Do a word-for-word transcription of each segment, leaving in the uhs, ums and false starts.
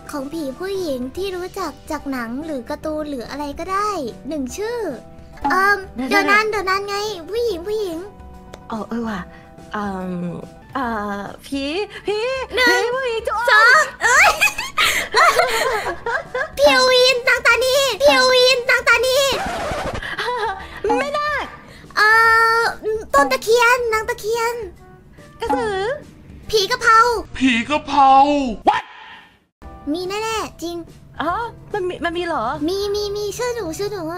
ของผีผู้หญิงที่รู้จักจากหนังหรือการ์ตูนหรืออะไรก็ได้หนึ่งชื่อเอ่อเดี๋ยวนั้นเดี๋ยวนั้นไงผู้หญิงผู้หญิงอ๋อเออว่ะอืมอ่าผีผีผีผู้หญิงจุ๊สองเอ้ยพิววินนางตานีพิววินนางตานีไม่น่าเอ่อต้นตะเคียนนางตะเคียนกระสือผีกะเพราผีกะเพรา What มีแน่ๆจริงอ๋อมันมีมันมีเหรอมีมีมีชื่อหนูชื่อหนู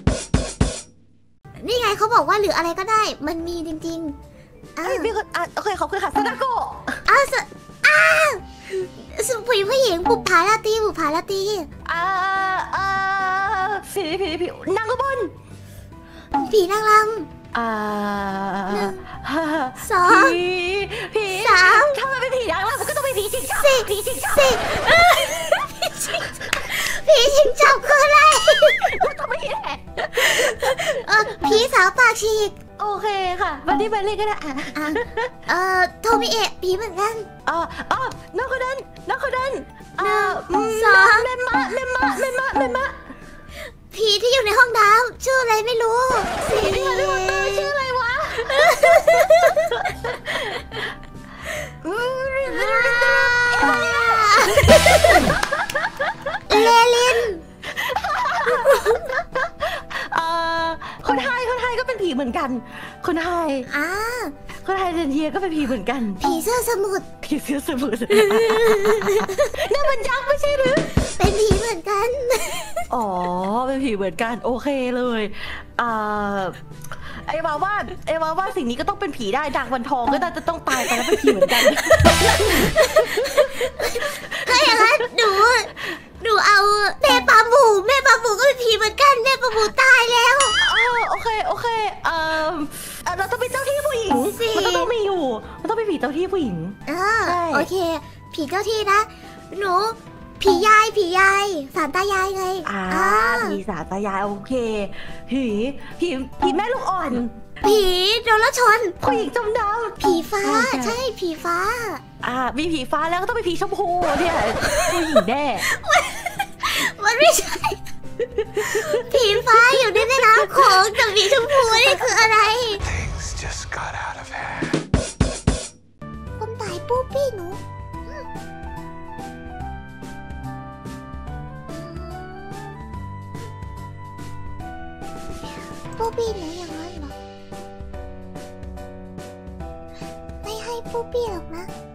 นี่ไงเขาบอกว่าหรืออะไรก็ได้มันมีจริงๆอ้าวมีคนอ่ะโอเคขอบคุณค่ะซาดาโกะอ้าวอ้าวสุผีผู้หญิงบุปผาราตรีบุปผาราตรีอ่าอ่าผีผีผีนางกบลผีนางรำอ่าสองผีผีสามถ้ามันเป็นผีนางรำมันก็ต้องเป็นผีชิงจับสี่ผีชิงจับสี่ผีชิงจับคืออะไรทำไมแหละเออผีสาวปากฉีกโอเคค่ะวันนี้ไปเล่นก็ได้อ่ะเออโทมิเอะผีเหมือนกันอ๋ออ๋อน้องคนนั้นน้องคนนั้นหนึ่งสองเมมมะเมมมะเมมมะเมมมะผีที่อยู่ในห้องน้ำชื่ออะไรไม่รู้ผีที่อยู่ในห้องน้ำชื่ออะไรวะเลลินเอ่อคนไทยคนไทยก็เป็นผีเหมือนกันคนไทยอ่าคนไทยเทียก็เป็นผีเหมือนกันผีเสื้อสมุทรผีเสื้อสมุทรนั่นมันยักษ์ไม่ใช่หรือเป็นผีเหมือนกันอ๋อเป็นผีเหมือนกันโอเคเลยอ่าไอ้ว่าว่าไอ้ว่าว่าสิ่งนี้ก็ต้องเป็นผีได้ดักวันทองก็จะต้องตายไปแล้วเป็นผีเหมือนกันก็อย่างนั้นหนูหนูเอาแม่ปลาหมูแม่ปลาหมูก็เป็นผีเหมือนกันแม่ปลาหมูตายแล้วอ๋อโอเคโอเคเอ่อเราต้องเป็นเจ้าที่ผู้หญิงมันต้องมีอยู่มันต้องเป็นผีเจ้าที่ผู้หญิงอ่าโอเคผีเจ้าที่นะหนูผียายผียายสารตายายไงอ่าผีสารตายายโอเคผีผีผีแม่ลูกอ่อนผีโดนรถชนผู้หญิงจมน้ำผีฟ้าใช่ผีฟ้าอ่ามีผีฟ้าแล้วก็ต้องเป็นผีชมพูเนี่ยผู้หญิงแน่มันไม่ใช่ผีฟ้าอยู่ในแม่น้ำโขงกับผีชมพูนี่คืออะไรคนตายปู้ปี้หนูปู้ปี้หนูอย่างนั้นเหรอไม่ให้ปู้ปี้หรอกนะ